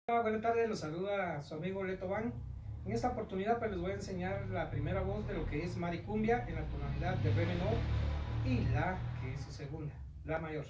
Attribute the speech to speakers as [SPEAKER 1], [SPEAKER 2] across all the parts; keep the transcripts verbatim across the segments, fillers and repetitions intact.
[SPEAKER 1] Hola, buenas tardes, los saluda su amigo Leto Van. En esta oportunidad pues les voy a enseñar la primera voz de lo que es Maricumbia en la tonalidad de Re menor y La, que es su segunda, La mayor.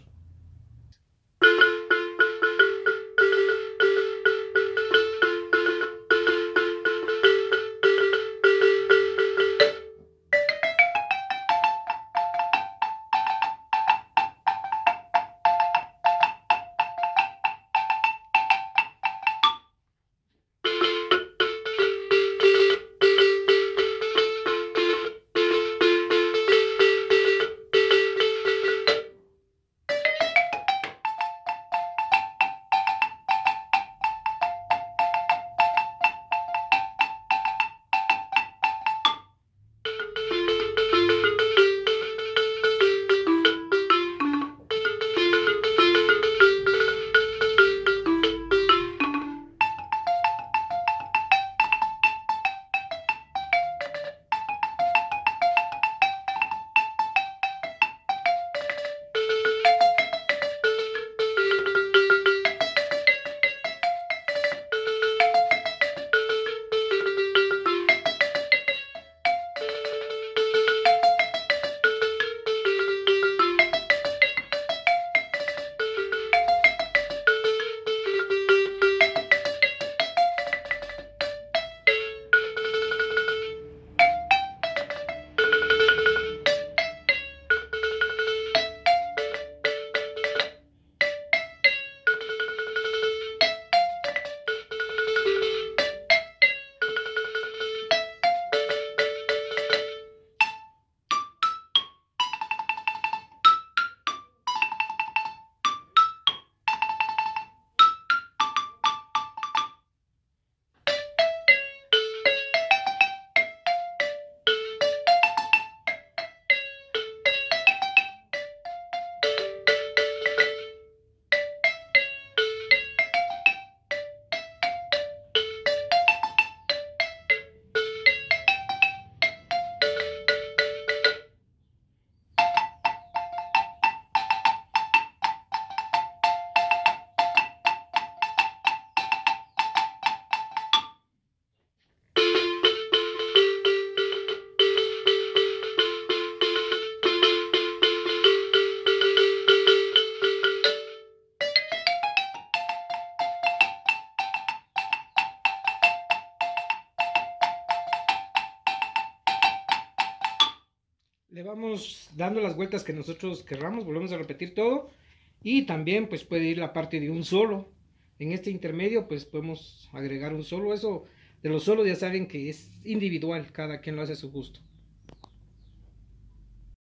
[SPEAKER 1] Le vamos dando las vueltas que nosotros querramos, volvemos a repetir todo y también pues puede ir la parte de un solo. En este intermedio pues podemos agregar un solo, eso de los solos ya saben que es individual, cada quien lo hace a su gusto.